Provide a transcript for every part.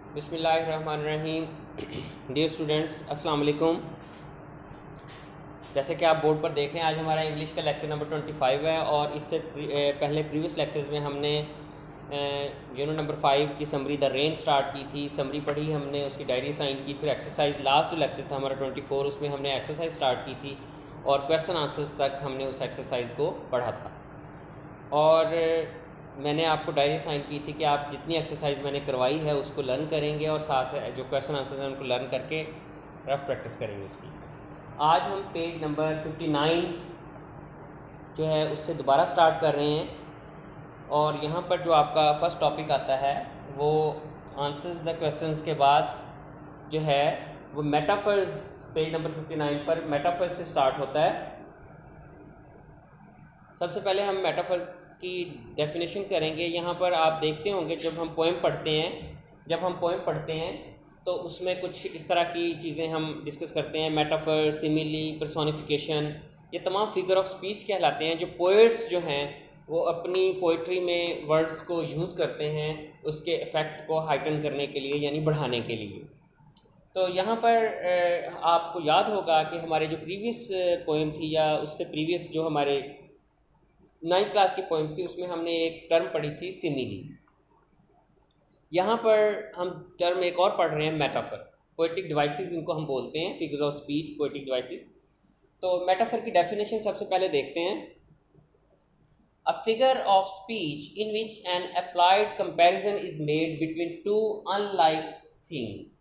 बिस्मिल्लाहिर्रहमानिर्रहीम। Dear students, अस्सलाम वालेकुम। जैसे कि आप बोर्ड पर देख रहे हैं, आज हमारा इंग्लिश का लेक्चर नंबर 25 है और इससे पहले प्रीवियस लेक्चर्स में हमने यूनिट नंबर 5 की समरी द रेन स्टार्ट की थी। समरी पढ़ी हमने, उसकी डायरी साइन की, फिर एक्सरसाइज लास्ट जो लेक्चर था हमारा 24, उसमें हमने एक्सरसाइज स्टार्ट की थी और क्वेश्चन आंसर्स तक हमने उस एक्सरसाइज को पढ़ा था। और मैंने आपको डायरी साइन की थी कि आप जितनी एक्सरसाइज मैंने करवाई है उसको लर्न करेंगे और साथ जो क्वेश्चन आंसर्स हैं उनको लर्न करके रफ प्रैक्टिस करेंगे उसकी। आज हम पेज नंबर 59 जो है उससे दोबारा स्टार्ट कर रहे हैं और यहाँ पर जो आपका फर्स्ट टॉपिक आता है वो आंसर्स द क्वेश्चंस के बाद जो है वो मेटाफर्स, पेज नंबर 59 पर मेटाफर्स से स्टार्ट होता है। सबसे पहले हम मेटाफर्स की डेफिनेशन करेंगे। यहाँ पर आप देखते होंगे जब हम पोएम पढ़ते हैं तो उसमें कुछ इस तरह की चीज़ें हम डिस्कस करते हैं। मेटाफर, सिमिली, पर्सोनिफिकेशन, ये तमाम फिगर ऑफ स्पीच कहलाते हैं जो पोएट्स जो हैं वो अपनी पोइट्री में वर्ड्स को यूज़ करते हैं उसके इफ़ेक्ट को हाइटन करने के लिए, यानी बढ़ाने के लिए। तो यहाँ पर आपको याद होगा कि हमारे जो प्रीवियस पोएम थी या उससे प्रीवियस जो हमारे 9th क्लास की पोएम थी उसमें हमने एक टर्म पढ़ी थी सिमिली। यहाँ पर हम टर्म एक और पढ़ रहे हैं मेटाफर, पोएटिक डिवाइसेस इनको हम बोलते हैं, figures of speech, poetic devices. तो मेटाफर की डेफिनेशन सबसे पहले देखते हैं। A figure of speech in which an applied comparison is made between two unlike things.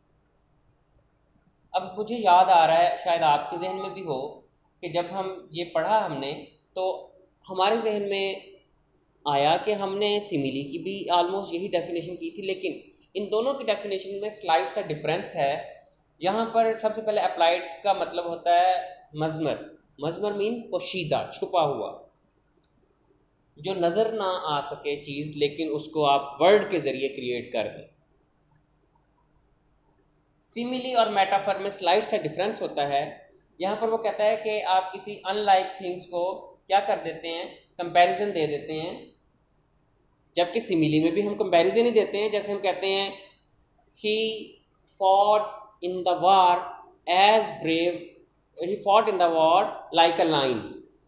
अब मुझे याद आ रहा है, शायद आपके जहन में भी हो, कि जब हम ये पढ़ा हमने तो हमारे जहन में आया कि हमने सिमिली की भी आलमोस्ट यही डेफिनेशन की थी, लेकिन इन दोनों की डेफिनेशन में स्लाइड सा डिफरेंस है। यहाँ पर सबसे पहले अप्लाइड का मतलब होता है मजमर। मजमर मीन पोशीदा, छुपा हुआ, जो नज़र ना आ सके चीज़ लेकिन उसको आप वर्ड के ज़रिए क्रिएट कर दें। सिमिली और मेटाफर में स्लाइड सा डिफरेंस होता है। यहाँ पर वो कहता है कि आप किसी अनलाइक थिंग्स को क्या कर देते हैं, कंपैरिजन दे देते हैं, जबकि सिमिली में भी हम कंपैरिजन ही देते हैं। जैसे हम कहते हैं he fought in the war as brave, he fought in the war like a lion,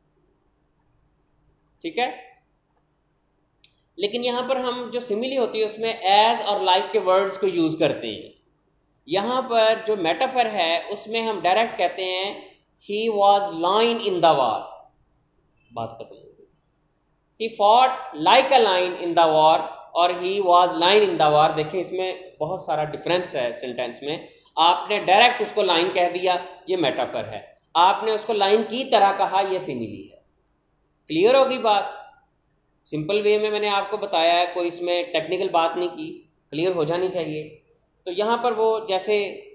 ठीक है। लेकिन यहाँ पर हम जो सिमिली होती है उसमें एज और लाइक के वर्ड्स को यूज़ करते हैं। यहाँ पर जो मेटाफर है उसमें हम डायरेक्ट कहते हैं he was lion in the war, बात खत्म हो गई। He fought like a lion in the war और he was lion in the war. देखें इसमें बहुत सारा डिफरेंस है सेंटेंस में। आपने डायरेक्ट उसको लाइन कह दिया, ये मेटाफर है। आपने उसको लाइन की तरह कहा, ये सिमिली है। क्लियर होगी बात? सिंपल वे में मैंने आपको बताया है, कोई इसमें टेक्निकल बात नहीं की, क्लियर हो जानी चाहिए। तो यहाँ पर वो जैसे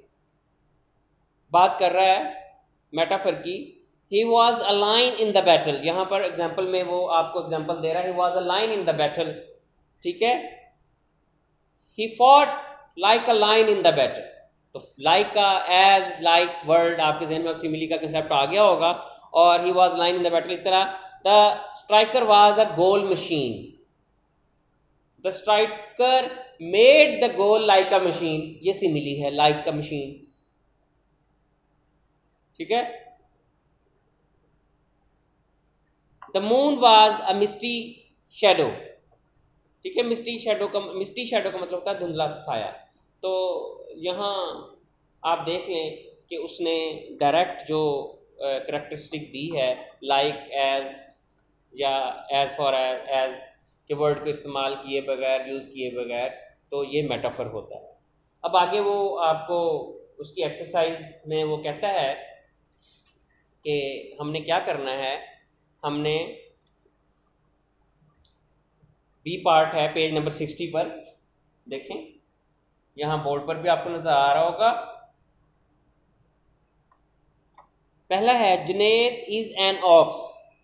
बात कर रहा है मेटाफर की, he was a lion in the battle. यहाँ पर एग्जाम्पल में वो आपको एग्जाम्पल दे रहा है, he was a lion in the battle, ठीक है। He fought like a lion in the battle. तो लाइक का एज लाइक वर्ड आपके जहन में अब सिमिली का कंसेप्ट आ गया होगा। और he was lion in the battle, इस तरह the striker was a goal machine, the striker made the goal like a machine, ये सिमिली है, लाइक अ मशीन, ठीक है। The moon was a misty shadow, ठीक है। मिस्टी शेडो का मतलब होता है धुंधला सा साया। तो यहाँ आप देख लें कि उसने डायरेक्ट जो करेक्टरिस्टिक दी है, लाइक, एज या एज फॉर एज के वर्ड को इस्तेमाल किए बगैर, यूज़ किए बगैर, तो ये मेटाफर होता है। अब आगे वो आपको उसकी एक्सरसाइज में वो कहता है कि हमने क्या करना है। हमने बी पार्ट है पेज नंबर 60 पर, देखें यहाँ बोर्ड पर भी आपको नज़र आ रहा होगा। पहला है Junaid is an ox.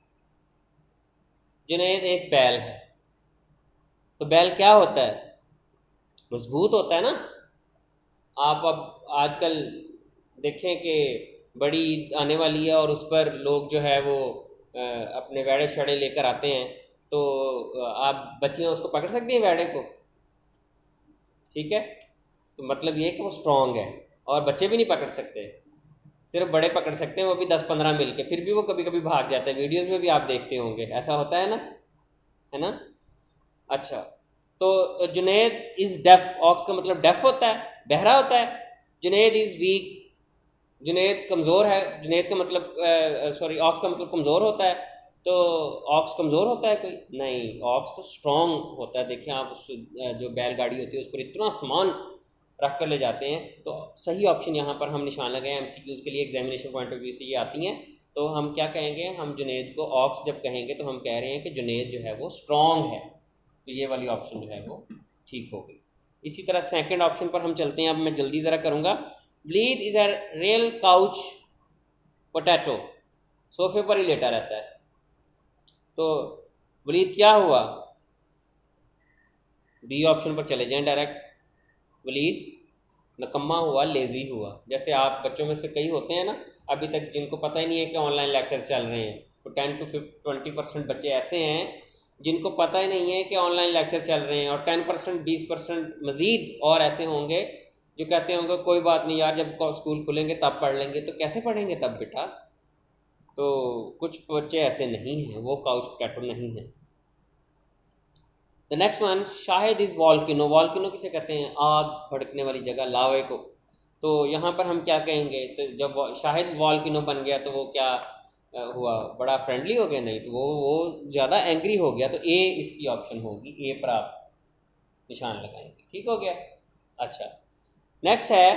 Junaid एक बैल है। तो बैल क्या होता है? मजबूत होता है ना। आप अब आजकल देखें कि बड़ी ईद आने वाली है और उस पर लोग जो है वो अपने वेड़े शड़े लेकर आते हैं, तो आप बच्चियाँ उसको पकड़ सकती हैं वेड़े को, ठीक है। तो मतलब ये है कि वो स्ट्रॉन्ग है, और बच्चे भी नहीं पकड़ सकते, सिर्फ बड़े पकड़ सकते हैं, वो भी 10-15 मिल के, फिर भी वो कभी कभी भाग जाते हैं। वीडियोज़ में भी आप देखते होंगे ऐसा होता है ना, है ना। अच्छा, तो जुनेद इज़ डेफ, ऑक्स का मतलब डेफ होता है, बहरा होता है। जुनेद इज़ वीक, जुनेद कमज़ोर है, जुनेद का मतलब सॉरी ऑक्स का मतलब कमज़ोर होता है। तो ऑक्स कमज़ोर होता है कोई? नहीं, ऑक्स तो स्ट्रॉन्ग होता है। देखिए आप उस जो बैलगाड़ी होती है उस पर इतना सामान रख कर ले जाते हैं। तो सही ऑप्शन यहाँ पर हम निशान लगाए, MCQs के लिए एग्जामिनेशन पॉइंट ऑफ व्यू से ये आती हैं। तो हम क्या कहेंगे, हम जुनेद को ऑक्स जब कहेंगे तो हम कह रहे हैं कि जुनेद जो है वो स्ट्रॉन्ग है। तो ये वाली ऑप्शन जो है वो ठीक हो गई। इसी तरह सेकंड ऑप्शन पर हम चलते हैं। अब मैं जल्दी ज़रा करूँगा। ब्लीद is a real couch potato, सोफे पर ही लेटा रहता है। तो वलीद क्या हुआ? बी ऑप्शन पर चले जाएं डायरेक्ट। वलीद नकम्मा हुआ, लेज़ी हुआ। जैसे आप बच्चों में से कई होते हैं ना अभी तक जिनको पता ही नहीं है कि ऑनलाइन लेक्चर्स चल रहे हैं। तो 10-20% बच्चे ऐसे हैं जिनको पता ही नहीं है कि ऑनलाइन लेक्चर चल रहे हैं, और 10% 20% मज़ीद और ऐसे होंगे जो कहते होंगे कोई बात नहीं यार, जब स्कूल खुलेंगे तब पढ़ लेंगे। तो कैसे पढ़ेंगे तब बेटा? तो कुछ बच्चे ऐसे नहीं हैं, वो काउच पोटैटो नहीं है। The next one, Shahid is volcano. Volcano किसे कहते हैं? आग भड़कने वाली जगह, लावे को। तो यहाँ पर हम क्या कहेंगे? तो जब शाहिद वॉल्किनो बन गया तो वो क्या हुआ? बड़ा फ्रेंडली हो गया? नहीं, तो वो ज़्यादा एंग्री हो गया। तो ए इसकी ऑप्शन होगी, ए पर आप निशान लगाएंगे। ठीक हो गया। अच्छा, नेक्स्ट है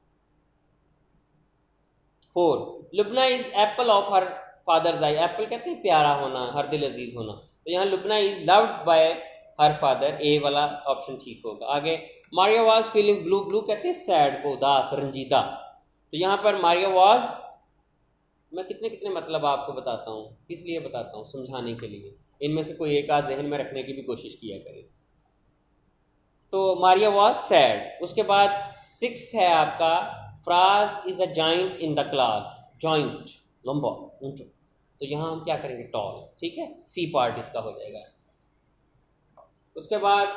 4, Lubna is apple of her father's eye. Apple कहते हैं प्यारा होना, हर दिल अजीज़ होना। तो यहाँ Lubna is loved by her father, A वाला ऑप्शन ठीक होगा। आगे, Maria was feeling blue. Blue कहते हैं सैड को, उदास, रंजीदा। तो यहाँ पर मारिया वाज, मैं कितने कितने मतलब आपको बताता हूँ, किस लिए बताता हूँ? समझाने के लिए। इनमें से कोई एक आध जहन में रखने की भी कोशिश किया करें। तो मारिया वाज सैड। उसके बाद 6 है आपका, Faraz is a giant in the class. Giant लंबा, ऊंचा। तो यहाँ हम क्या करेंगे? टॉल। ठीक है, सी पार्ट इसका हो जाएगा। उसके बाद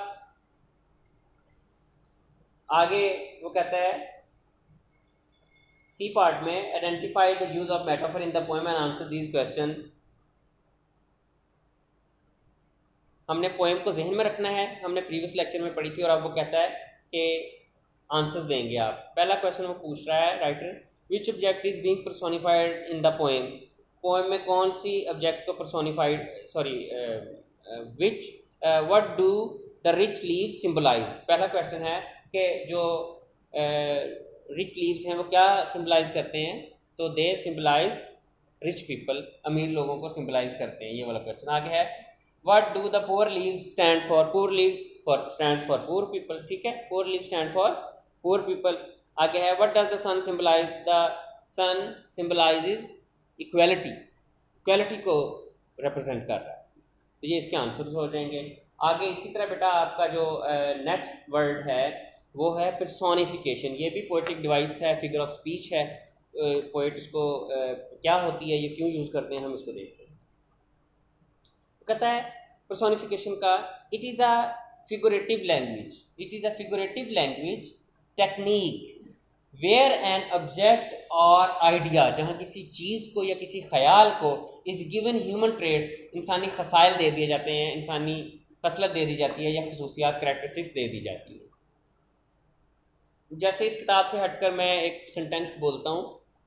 आगे वो कहता है सी पार्ट में, identify the use of metaphor in the poem and answer these question. हमने पोएम को जहन में रखना है, हमने प्रीवियस लेक्चर में पढ़ी थी, और अब वो कहता है कि आंसर्स देंगे आप। पहला क्वेश्चन वो पूछ रहा है writer, which object is being personified in the poem. Poem में कौन सी ऑब्जेक्ट को personified, sorry which, what do the rich leaves symbolize. पहला क्वेश्चन है कि जो रिच लीव्स हैं वो क्या सिंबलाइज करते हैं? तो दे सिंबलाइज रिच पीपल, अमीर लोगों को सिंबलाइज करते हैं। ये वाला क्वेश्चन। आगे है, what do the poor leaves stand for. Poor leaves stands for poor people. ठीक है, poor leaves stand for poor people. आगे है, what does the sun symbolize. The sun symbolizes equality, equality को रिप्रेजेंट कर रहा है। तो ये इसके आंसर्स हो जाएंगे। आगे इसी तरह बेटा आपका जो नेक्स्ट वर्ड है वो है पर्सोनिफिकेशन। ये भी पोएटिक डिवाइस है, फिगर ऑफ स्पीच है। पोएट इसको क्या होती है, ये क्यों यूज़ करते हैं, हम इसको देखते हैं। कहता है पर्सोनिफिकेशन का, it is a figurative language, it is a figurative language technique where an object और आइडिया, जहाँ किसी चीज़ को या किसी ख्याल को इज़ गिवन ह्यूमन ट्रेड्स, इंसानी खसाइल दे दिए जाते हैं, इंसानी खसलत दे दी जाती है, या खसूसियात करैक्टरिस्टिक्स दे दी जाती है। जैसे इस किताब से हटकर मैं एक सेंटेंस बोलता हूँ,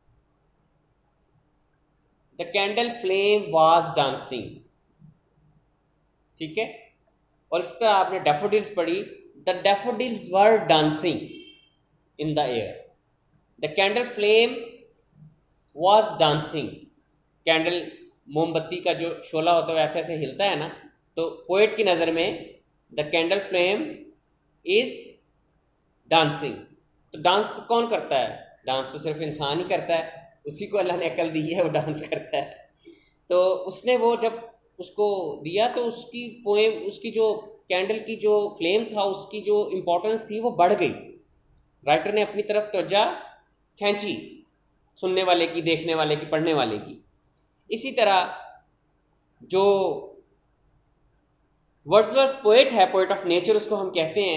the candle flame was dancing. ठीक है, और इस तरह आपने डैफोडिल्स पढ़ी, the daffodils were dancing in the air. The candle flame was dancing. Candle, मोमबत्ती का जो शोला होता है वैसे ऐसे हिलता है ना, तो पोएट की नज़र में the candle flame is dancing. तो डांस तो कौन करता है? डांस तो सिर्फ इंसान ही करता है, उसी को अल्लाह ने अकल दी है, वो डांस करता है। तो उसने वो जब उसको दिया तो उसकी पोएम, उसकी जो कैंडल की जो फ्लेम था उसकी जो इम्पोर्टेंस थी वो बढ़ गई। राइटर ने अपनी तरफ तवज्जो खींची, सुनने वाले की, देखने वाले की, पढ़ने वाले की। इसी तरह जो वर्ड्सवर्थ पोएट है, पोएट ऑफ नेचर उसको हम कहते हैं,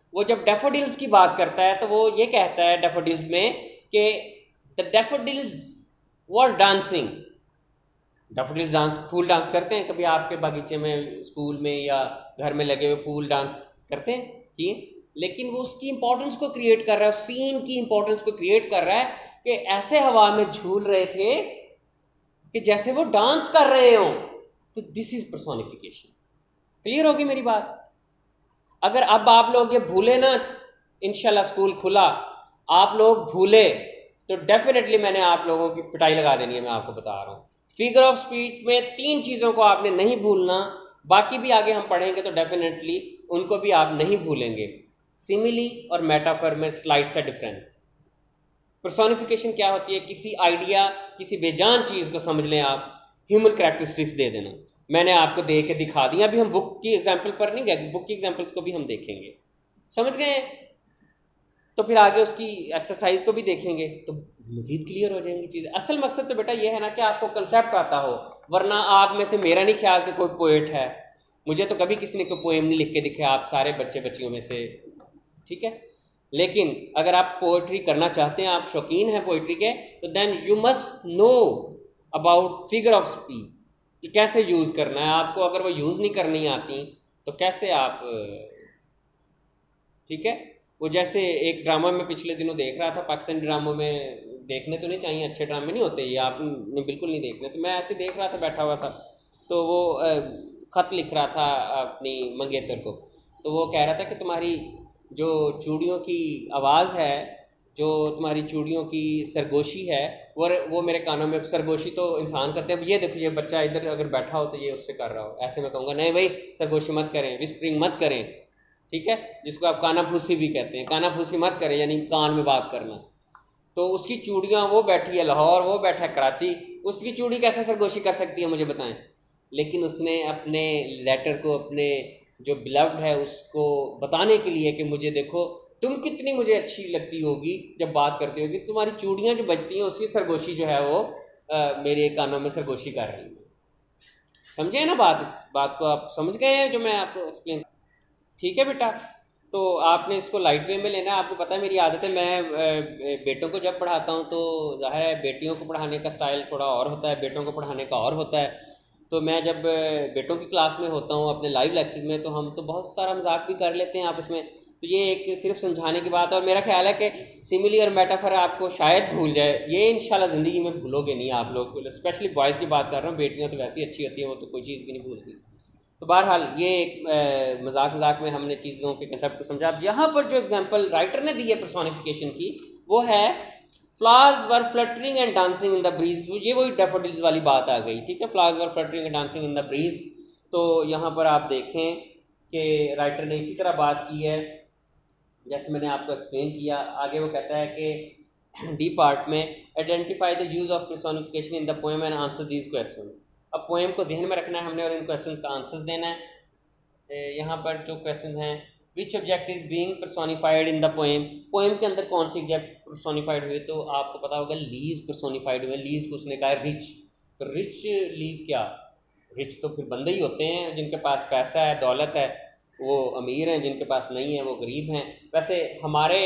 वो जब डैफोडिल्स की बात करता है तो वो ये कहता है डैफोडिल्स में कि the daffodils were dancing. Daffodils dance, फूल डांस करते हैं कभी आपके बागीचे में, स्कूल में या घर में लगे हुए फूल डांस करते हैं किए, लेकिन वो उसकी इंपॉर्टेंस को क्रिएट कर रहा है, सीन की इंपॉर्टेंस को क्रिएट कर रहा है कि ऐसे हवा में झूल रहे थे कि जैसे वो डांस कर रहे हों। तो दिस इज पर्सोनिफिकेशन। क्लियर होगी मेरी बात? अगर अब आप लोग ये भूले ना, इंशाल्लाह स्कूल खुला आप लोग भूले तो डेफिनेटली मैंने आप लोगों की पिटाई लगा देनी है। मैं आपको बता रहा हूँ, फिगर ऑफ स्पीच में 3 चीज़ों को आपने नहीं भूलना, बाकी भी आगे हम पढ़ेंगे तो डेफिनेटली उनको भी आप नहीं भूलेंगे। सिमिली और मेटाफर में स्लाइड सा डिफरेंस। पर्सोनिफिकेशन क्या होती है? किसी आइडिया, किसी बेजान चीज़ को समझ लें आप, ह्यूमन कैरेक्टरिस्टिक्स दे देना। मैंने आपको दे के दिखा दिया, अभी हम बुक की एग्जाम्पल पर नहीं गए, बुक की एग्जाम्पल्स को भी हम देखेंगे, समझ गए? तो फिर आगे उसकी एक्सरसाइज को भी देखेंगे तो मज़ीद क्लियर हो जाएंगी चीज़ें। असल मकसद तो बेटा ये है ना कि आपको कंसेप्ट आता हो, वरना आप में से मेरा नहीं ख्याल कि कोई पोएट है। मुझे तो कभी किसी ने कोई पोएम नहीं लिख के दिखे, आप सारे बच्चे बच्चियों में से, ठीक है? लेकिन अगर आप पोइट्री करना चाहते हैं, आप शौकीन हैं पोइट्री के, तो then you must know about figure of speech कि कैसे यूज़ करना है आपको। अगर वो यूज़ नहीं करनी आती तो कैसे आप, ठीक है? वो जैसे एक ड्रामा में पिछले दिनों देख रहा था, पाकिस्तानी ड्रामों में देखने तो नहीं चाहिए, अच्छे ड्रामे नहीं होते ये, आपने बिल्कुल नहीं देखने। तो मैं ऐसे देख रहा था, बैठा हुआ था, तो वो ख़त लिख रहा था अपनी मंगेतर को। तो वो कह रहा था कि तुम्हारी जो चूड़ियों की आवाज़ है, जो तुम्हारी चूड़ियों की सरगोशी है, वो मेरे कानों में, सरगोशी तो इंसान करते हैं, अब ये देखो ये बच्चा इधर अगर बैठा हो तो ये उससे कर रहा हो, ऐसे मैं कहूँगा नहीं भाई सरगोशी मत करें, विस्परिंग मत करें, ठीक है? जिसको आप काना फूसी भी कहते हैं, काना फूसी मत करें, यानी कान में बात करना। तो उसकी चूड़ियाँ, वो बैठी है लाहौर, वो बैठा है कराची, उसकी चूड़ी कैसे सरगोशी कर सकती है मुझे बताएं? लेकिन उसने अपने लेटर को अपने जो बिलव्ड है उसको बताने के लिए कि मुझे देखो तुम कितनी मुझे अच्छी लगती होगी जब बात करती होगी, तुम्हारी चूड़ियाँ जो बजती हैं उसकी सरगोशी जो है वो मेरे कानों में सरगोशी कर रही है। समझे ना बात? इस बात को आप समझ गए हैं जो मैं आपको एक्सप्लेन, ठीक है बेटा? तो आपने इसको लाइट वे में लेना है। आपको पता है मेरी आदत है, मैं बेटों को जब पढ़ाता हूँ तो ज़ाहिर है बेटियों को पढ़ाने का स्टाइल थोड़ा और होता है, बेटों को पढ़ाने का और होता है। तो मैं जब बेटों की क्लास में होता हूँ अपने लाइव लेक्चर्स में, तो हम तो बहुत सारा मजाक भी कर लेते हैं आपस में। तो ये एक सिर्फ समझाने की बात है, और मेरा ख्याल है कि सिमिली और मेटाफर आपको शायद भूल जाए, ये इंशाल्लाह ज़िंदगी में भूलोगे नहीं आप लोग, स्पेशली बॉयज़ की बात कर रहा हूँ, बेटियाँ तो वैसी अच्छी होती हैं, वो तो कोई चीज़ भी नहीं भूलती। तो बहरहाल ये एक मजाक में हमने चीज़ों के कंसेप्ट को समझा। अब यहाँ पर जो एग्जांपल राइटर ने दी है पर्सोनिफिकेशन की, वो है flowers were fluttering and dancing in the breeze. ये वही डैफोडिल्स वाली बात आ गई, ठीक है? Flowers were fluttering and dancing in the breeze. तो यहाँ पर आप देखें कि राइटर ने इसी तरह बात की है जैसे मैंने आपको एक्सप्लेन किया। आगे वो कहता है कि डी पार्ट में identify the use of personification in the poem and answer these questions. अब पोएम को जहन में रखना है हमने और इन क्वेश्चंस का आंसर्स देना है। यहाँ पर जो क्वेश्चंस हैं, which object is being personified in the poem, poem के अंदर कौन सी ऑब्जेक्ट पर्सोनिफाइड हुए? तो आपको पता होगा लीज पर्सोनिफाइड हुए। लीज को उसने कहा रिच, तो रिच लीव क्या? रिच तो फिर बंदे ही होते हैं जिनके पास पैसा है, दौलत है, वो अमीर हैं, जिनके पास नहीं है वो गरीब हैं। वैसे हमारे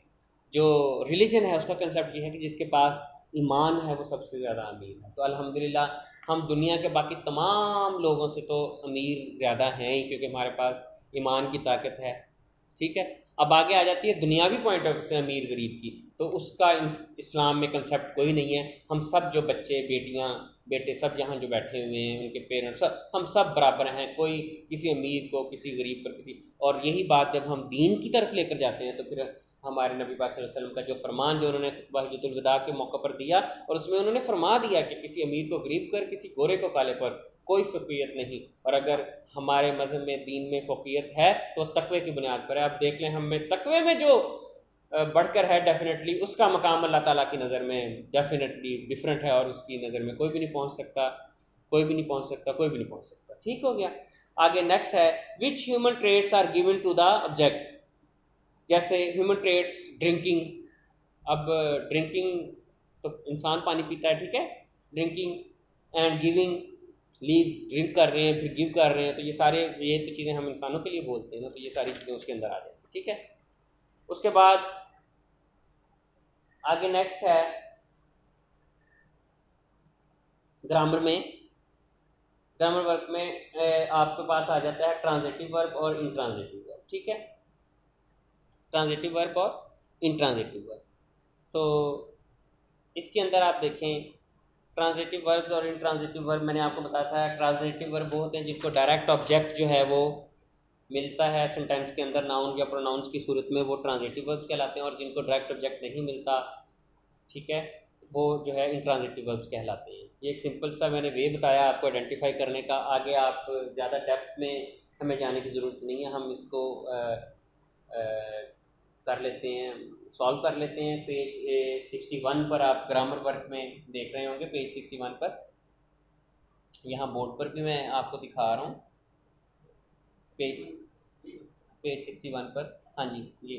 जो रिलीजन है उसका कंसेप्ट ये है कि जिसके पास ईमान है वो सबसे ज़्यादा अमीर है। तो अल्हम्दुलिल्लाह हम दुनिया के बाकी तमाम लोगों से तो अमीर ज़्यादा हैं ही, क्योंकि हमारे पास ईमान की ताकत है, ठीक है? अब आगे आ जाती है दुनियावी पॉइंट ऑफ व्यू से अमीर गरीब की, तो उसका इस्लाम में कंसेप्ट कोई नहीं है। हम सब जो बच्चे, बेटियां, बेटे सब यहाँ जो बैठे हुए हैं, उनके पेरेंट्स, सब हम सब बराबर हैं, कोई किसी अमीर को, किसी गरीब पर किसी। और यही बात जब हम दीन की तरफ लेकर जाते हैं तो फिर हमारे नबी पाक सल्लल्लाहु अलैहि वसल्लम का जो फरमान जो उन्होंने खुतबा हिज्जतुल विदा के मौके पर दिया, और उसमें उन्होंने फरमा दिया कि किसी अमीर को गरीब कर, किसी गोरे को काले पर कोई फ़क़ीयत नहीं। और अगर हमारे मज़हब में, दीन में फ़क़ीयत है तो तक़वे की बुनियाद पर है। आप देख लें, हम में तक़वे में जो बढ़कर है, डेफिनेटली उसका मकाम अल्लाह ताला की नज़र में डेफिनेटली डिफरेंट है, और उसकी नज़र में कोई भी नहीं पहुँच सकता, कोई भी नहीं पहुँच सकता, कोई भी नहीं पहुँच सकता। ठीक हो गया? आगे नेक्स्ट है, which human traits are given to the object. जैसे ह्यूमन ट्रेड्स, ड्रिंकिंग। अब ड्रिंकिंग तो इंसान पानी पीता है, ठीक है? Drinking and giving, leave, drink कर रहे हैं फिर गिव कर रहे हैं, तो ये सारे, ये तो चीज़ें हम इंसानों के लिए बोलते हैं ना, तो ये सारी चीज़ें उसके अंदर आ जाएंगी, ठीक है? उसके बाद आगे नेक्स्ट है ग्रामर में। ग्रामर वर्क में आपके पास आ जाता है ट्रांजिटिव वर्ब और इंट्रांजिटिव वर्ब, ठीक है, ट्रांजिटिव वर्ब और इंट्रांजिटिव वर्ब। तो इसके अंदर आप देखें ट्रांजिटिव वर्ब्स और इंट्रांजिटिव वर्ब, मैंने आपको बताया था ट्रांजिटिव वर्ब वो होते हैं जिनको डायरेक्ट ऑब्जेक्ट जो है वो मिलता है सेंटेंस के अंदर नाउन या प्रोनाउंस की सूरत में, वो ट्रांजिटिव वर्ब्स कहलाते हैं, और जिनको डायरेक्ट ऑब्जेक्ट नहीं मिलता, ठीक है, वो जो है इंट्रांजिटिव वर्ब्स कहलाते हैं। ये एक सिंपल सा मैंने वे बताया आपको आइडेंटिफाई करने का। आगे आप ज़्यादा डेप्थ में हमें जाने की ज़रूरत नहीं है, हम इसको कर लेते हैं, सॉल्व कर लेते हैं। पेज 61 पर आप ग्रामर वर्क में देख रहे होंगे, पेज 61 पर, यहाँ बोर्ड पर भी मैं आपको दिखा रहा हूँ, पेज 61 पर, हाँ जी, ये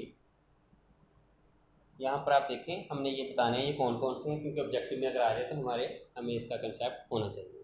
यहाँ पर आप देखें, हमने ये बताने हैं ये कौन कौन से हैं, क्योंकि ऑब्जेक्टिव में अगर आ जाए तो हमें इसका कंसेप्ट होना चाहिए,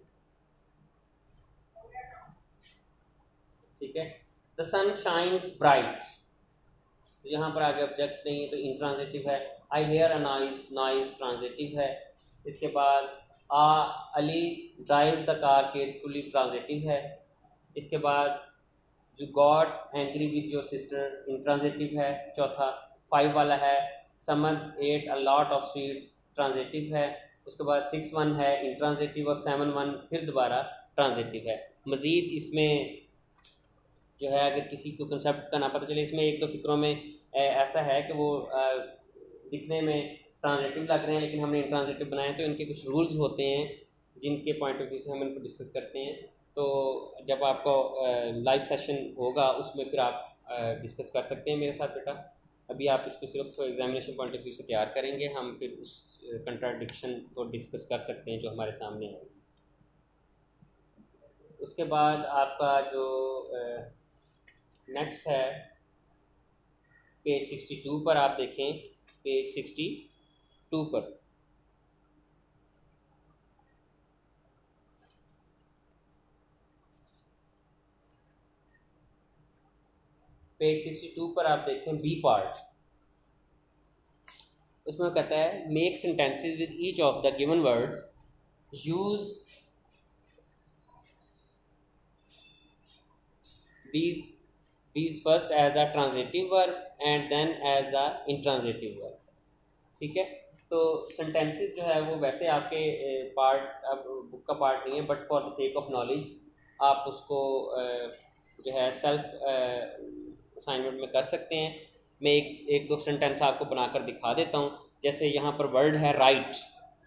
ठीक है। द सन शाइन्स ब्राइट, तो यहाँ पर आगे ऑब्जेक्ट नहीं है तो इंट्रांजिटिव है। I hear a noise, noise transitive है। इसके बाद Ali drive the car carefully, transitive है। इसके बाद Jo got angry with your sister, intransitive है। चौथा 5 वाला है Samad ate a lot of sweets, transitive है। उसके बाद 6-1 है इंट्रांजिटिव, और 7-1 फिर दोबारा ट्रांजिटिव है। मज़ीद इसमें जो है अगर किसी को कंसेप्ट का ना पता चले, इसमें एक दो फिक्रों में ऐसा है कि वो दिखने में ट्रांजिटिव लग रहे हैं लेकिन हमने इंट्रांजिटिव बनाए, तो इनके कुछ रूल्स होते हैं जिनके पॉइंट ऑफ व्यू से हम इनको डिस्कस करते हैं। तो जब आपको लाइव सेशन होगा उसमें फिर आप डिस्कस कर सकते हैं मेरे साथ बेटा। अभी आप इसको सिर्फ एग्जामिनेशन पॉइंट ऑफ व्यू से तैयार करेंगे, हम फिर उस कंट्राडिक्शन को डिस्कस कर सकते हैं जो हमारे सामने है। उसके बाद आपका जो नेक्स्ट है पेज 62 पर आप देखें, पेज 62 पर आप देखें बी पार्ट, उसमें कहता है make sentences with each of the given words, use these first as a transitive verb and then as a intransitive verb, ठीक है। तो सेंटेंसेस जो है वो वैसे आपके पार्ट, अब बुक का पार्ट नहीं है, but for the sake of knowledge आप उसको जो है सेल्फ असाइनमेंट में कर सकते हैं। मैं एक दो सेंटेंस आपको बनाकर दिखा देता हूँ। जैसे यहाँ पर वर्ड है राइट,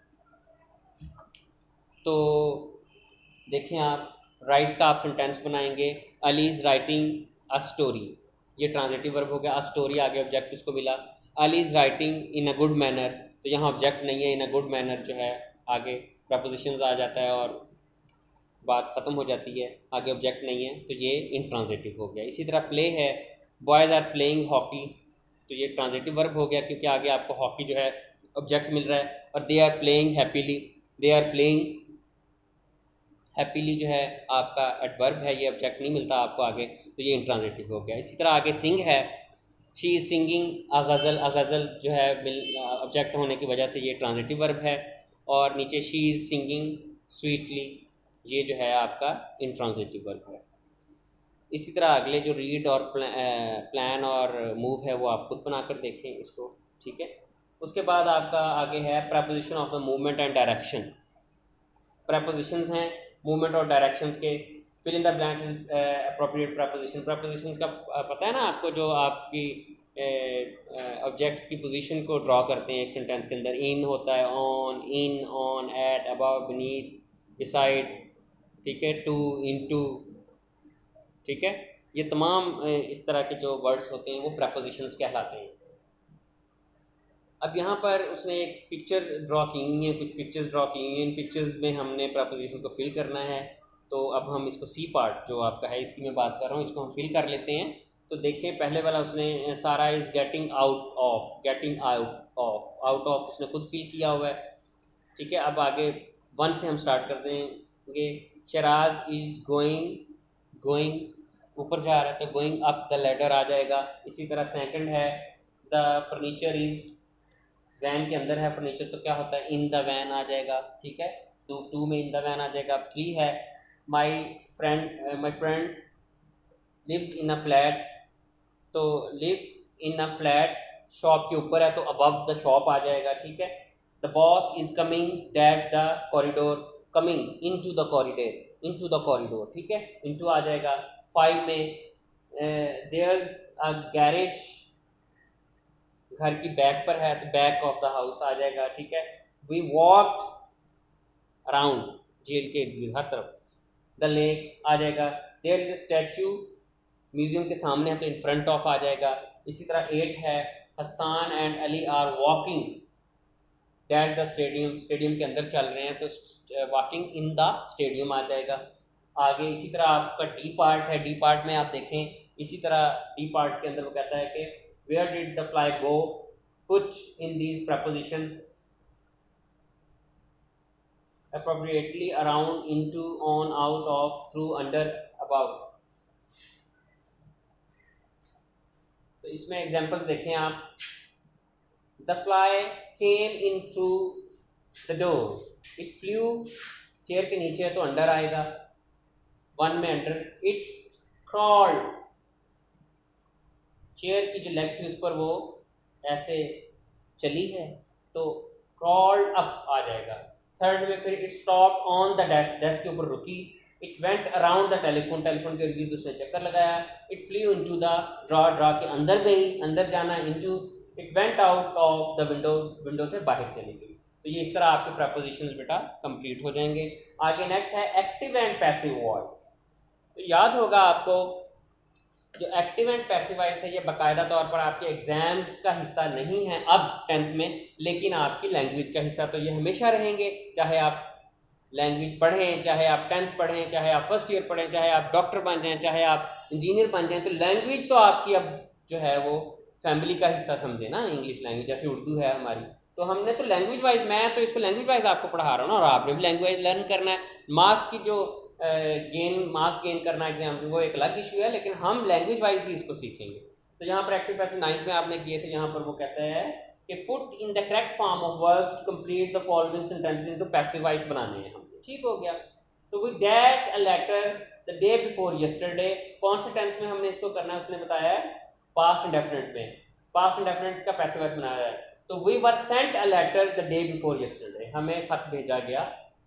तो देखें आप राइट का आप सेंटेंस बनाएंगे, Ali is writing a story, ये ट्रांजिटिव वर्ब हो गया। अ स्टोरी आगे ऑब्जेक्ट उसको मिला। Ali is writing in a good manner, तो यहाँ ऑब्जेक्ट नहीं है, इन अ गुड मैनर जो है आगे प्रपोजिशंस आ जाता है और बात ख़त्म हो जाती है, आगे ऑब्जेक्ट नहीं है, तो ये इंट्रांजिटिव हो गया। इसी तरह प्ले है, बॉयज़ आर प्लेइंग हॉकी, तो ये ट्रांजिटिव वर्ब हो गया क्योंकि आगे आपको हॉकी जो है ऑब्जेक्ट मिल रहा है। और they are playing happily, they are playing happily जो है आपका एडवर्ब है, ये ऑब्जेक्ट नहीं मिलता आपको आगे, तो ये इंट्रांजिटिव हो गया। इसी तरह आगे सिंग है, she is singing a ghazal, a ghazal जो है ऑब्जेक्ट होने की वजह से ये ट्रांजिटिव वर्ब है। और नीचे शी इज़ सिंगिंग स्वीटली, ये जो है आपका इंट्रांजिटिव वर्ब है। इसी तरह अगले जो रीड और प्लान और मूव है वो आप खुद बनाकर देखें इसको, ठीक है। उसके बाद आपका आगे है preposition of the movement and direction. Prepositions हैं मूवमेंट और डायरेक्शंस के, fill in the blanks appropriate preposition. Prepositions का पता है ना आपको, जो आपकी ऑब्जेक्ट की पोजीशन को ड्रॉ करते हैं एक सेंटेंस के अंदर। इन होता है on, in, on, at, above, beneath, beside, ठीक है, टू, इनटू, ठीक है। ये तमाम इस तरह के जो वर्ड्स होते हैं वो प्रपोजिशंस कहलाते हैं। अब यहाँ पर उसने एक पिक्चर ड्रॉ की हुई है, कुछ पिक्चर्स ड्रॉ की हुई हैं, इन पिक्चर्स में हमने प्रपोजिशंस को फिल करना है। तो अब हम इसको सी पार्ट जो आपका है इसकी मैं बात कर रहा हूँ, इसको हम फिल कर लेते हैं। तो देखें पहले वाला उसने Sara is getting out of, getting out of, out of उसने खुद फिल किया हुआ है, ठीक है। अब आगे 1 से हम स्टार्ट कर देंगे। शराज इज़ गोइंग, गोइंग ऊपर जा रहा है तो गोइंग अप द लैडर आ जाएगा। इसी तरह सेकंड है द फर्नीचर इज़, वैन के अंदर है फर्नीचर तो क्या होता है, इन द वैन आ जाएगा, ठीक है। टू में इन द वैन आ जाएगा। 3 है my friend lives in a flat, तो live in a flat shop के ऊपर है तो अबव द शॉप आ जाएगा, ठीक है। The boss is coming dash the corridor, coming into the corridor, into the corridor, ठीक है, इनटू आ जाएगा। 5 में देयर्स अ गैरेज, घर की बैक पर है तो बैक ऑफ द हाउस आ जाएगा, ठीक है। वी वॉक्ड अराउंड, जेल के हर तरफ। द लेक आ जाएगा। There is a statue, museum के सामने है तो इन फ्रंट ऑफ आ जाएगा। इसी तरह 8 है Hasan and Ali are walking dash the stadium, stadium के अंदर चल रहे हैं तो वॉकिंग इन द स्टेडियम आ जाएगा। आगे इसी तरह आपका डी पार्ट है, डी पार्ट में आप देखें इसी तरह डी पार्ट के अंदर वो कहता है कि where did the fly go, put in these prepositions appropriately, around, into, on, out of, through, under, above। तो इसमें एग्जांपल्स देखें आप। The fly came in through the door, it flew, chair के नीचे है तो अंडर आएगा, 1 में अंडर। इट क्रॉल्ड, चेयर की जो लेग थी उस पर वो ऐसे चली है तो क्रॉल्ड अप आ जाएगा। 3rd में फिर it stop on the desk, desk के ऊपर रुकी। It went around the telephone, telephone के इर्द उसने चक्कर लगाया। It flew into the drawer, drawer के अंदर गई, अंदर जाना, into. It went out of the window, window से बाहर चली गई। तो ये इस तरह आपके प्रपोजिशंस बेटा कंप्लीट हो जाएंगे। आगे नेक्स्ट है एक्टिव एंड पैसिव वॉइस। तो याद होगा आपको जो एक्टिव एंड पैसिव वॉइस है ये बाकायदा तौर पर आपके एग्जाम्स का हिस्सा नहीं है अब 10th में, लेकिन आपकी लैंग्वेज का हिस्सा तो ये हमेशा रहेंगे। चाहे आप लैंग्वेज पढ़ें, चाहे आप 10th पढ़ें, चाहे आप फर्स्ट ईयर पढ़ें, चाहे आप डॉक्टर बन जाएं, चाहे आप इंजीनियर बन जाएं, तो लैंग्वेज तो आपकी अब जो है वो फैमिली का हिस्सा समझे ना। इंग्लिश लैंग्वेज जैसे उर्दू है हमारी, तो हमने तो लैंग्वेज वाइज, मैं तो इसको लैंग्वेज वाइज आपको पढ़ा रहा हूँ ना, और आपने भी लैंग्वेज लर्न करना है। मार्क्स की जो मार्क्स गेन करना एग्जाम वो एक अलग इशू है, लेकिन हम लैंग्वेज वाइज ही इसको सीखेंगे। तो यहाँ पर एक्टिव पैसिव 9th में आपने किए थे, यहाँ पर वो कहता है कि put in the correct form of verbs to complete the following sentences into passive voice बनाने हैं हमने, ठीक हो गया। तो we dash a letter the day before yesterday, कौन से टेंस में हमने इसको करना है उसने बताया है, पास्ट इंडेफिनिट में। पास्ट इंडेफिनिट का पैसिव वॉइस बनाया है। तो we were sent a letter the day before yesterday, हमें खत भेजा गया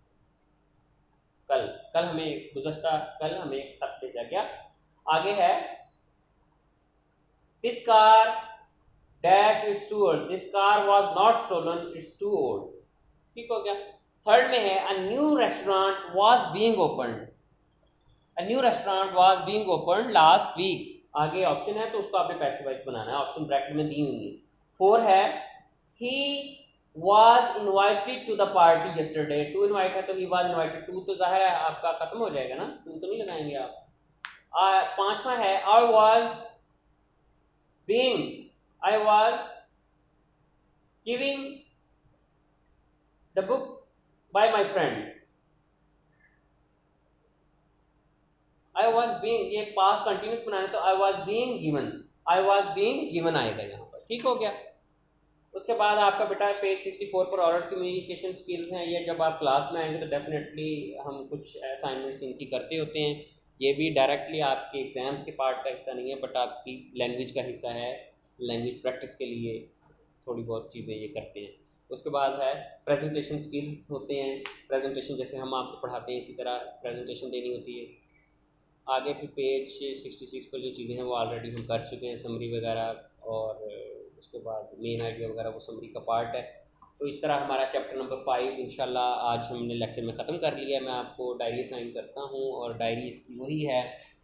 कल, कल हमें गुज़श्ता कल हमें खत भेजा गया। आगे है this car dash it's too old, this car was not stolen it's too old, ठीक हो गया। 3rd में है a new restaurant was being opened, a new restaurant was being opened last week. आगे ऑप्शन है तो उसको आपने पैसिव वॉइस बनाना है, ऑप्शन ब्रैकेट में दी हुई है। 4 है ही was invited to the party yesterday, to invite है तो he was invited to, तो जाहिर है आपका खत्म हो जाएगा ना, to तो नहीं लगाएंगे आप। 5वां है I was giving the book by my friend, I was being, ये past continuous बनाना तो I was being given आएगा यहाँ पर, ठीक हो गया। उसके बाद आपका बेटा पेज 64 पर ऑरल कम्युनिकेशन स्किल्स हैं। ये जब आप क्लास में आएंगे तो डेफिनेटली हम कुछ असाइनमेंट्स इनकी करते होते हैं। ये भी डायरेक्टली आपके एग्ज़ाम्स के पार्ट का हिस्सा नहीं है, बट आपकी लैंग्वेज का हिस्सा है। लैंग्वेज प्रैक्टिस के लिए थोड़ी बहुत चीज़ें ये करते हैं। उसके बाद है प्रेजेंटेशन स्किल्स होते हैं। प्रेजेंटेशन जैसे हम आपको पढ़ाते हैं इसी तरह प्रेजेंटेशन देनी होती है। आगे फिर पेज 66 पर जो चीज़ें हैं वो ऑलरेडी हम कर चुके हैं, समरी वगैरह, और उसके बाद मेन आइडिया वगैरह वो समरी का पार्ट है। तो इस तरह हमारा चैप्टर नंबर 5 इंशाल्लाह आज हमने लेक्चर में ख़त्म कर लिया है। मैं आपको डायरी साइन करता हूँ और डायरी इसकी वही है,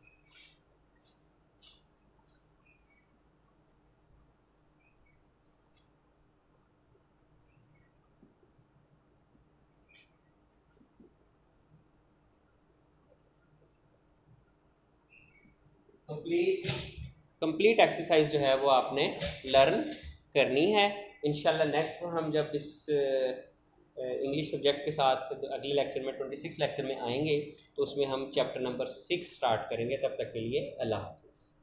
कंप्लीट एक्सरसाइज जो है वो आपने लर्न करनी है। इंशाल्लाह नेक्स्ट हम जब इस इंग्लिश सब्जेक्ट के साथ अगले लेक्चर में 26 लेक्चर में आएंगे तो उसमें हम चैप्टर नंबर 6 स्टार्ट करेंगे। तब तक के लिए अल्लाह हाफ़िज़।